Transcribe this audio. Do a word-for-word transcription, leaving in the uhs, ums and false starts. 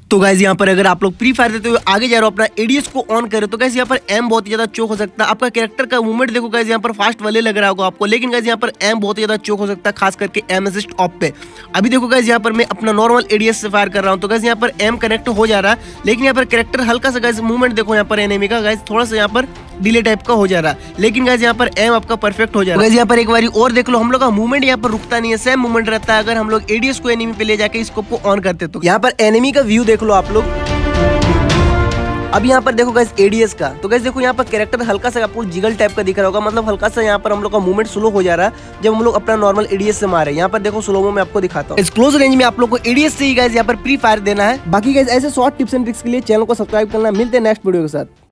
तो गाइस यहाँ पर अगर आप लोग फ्री फायर देते हुए आगे जा रहे हो, अपना एडीएस को ऑन करे तो गाइस यहाँ पर एम बहुत ही ज्यादा चोक हो सकता है। आपका कैरेक्टर का मूवमेंट देखो गाइस यहाँ पर फास्ट वाले लग रहा होगा आपको, लेकिन गाइस यहाँ पर एम बहुत ही ज्यादा चोक हो सकता है, खास करके एम असिस्ट ऑफ पे। अभी देखो गाइस यहाँ पर मैं अपना नॉर्मल एडीएस से फायर कर रहा हूँ तो गाइस यहाँ पर एम कनेक्ट हो जा रहा है, लेकिन यहाँ पर कैरेक्टर हल्का सा गाइस मूवमेंट देखो यहाँ पर एनिमी का गाइस थोड़ा सा यहाँ पर डिले टाइप का हो जा रहा है, लेकिन गाइस यहाँ पर एम आपका परफेक्ट हो जा रहा है। यहाँ पर एक बार और देख लो, हम लोग का मूवमेंट यहाँ पर रुकता नहीं है, सेम मूवमेंट रहता है। अगर हम लोग एडीएस को एनिमी पे ले जाके स्कोप को ऑन करते तो यहाँ पर एनिमी का व्यू देख लो आप लोग। अब यहाँ पर देखो गाइस एडीएस का, तो गाइस देखो यहाँ पर कैरेक्टर हल्का सा आपको जिगल टाइप का दिख रहा होगा, मतलब हल्का सा यहाँ पर हम लोग का मूवमेंट स्लो हो जा रहा है जब हम लोग अपना नॉर्मल एडीएस से मारे। यहाँ पर देखो स्लोमो में आपको दिखाता हूँ। इस क्लोज रेंज में आप लोग को एडीएस से ही गाइस यहाँ पर फ्री फायर देना है। बाकी गाइस ऐसे शॉर्ट टिप्स एंड ट्रिक्स के लिए चैनल को सब्सक्राइब करना। मिलते हैं नेक्स्ट वीडियो के साथ।